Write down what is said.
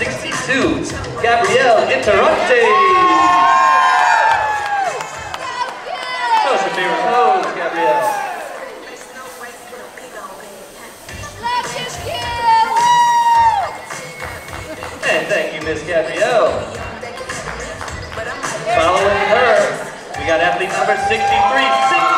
62, Gabrielle Interrante. Show us your favorite pose, Gabrielle. And thank you, Miss Gabrielle. Following her, we got athlete number 63.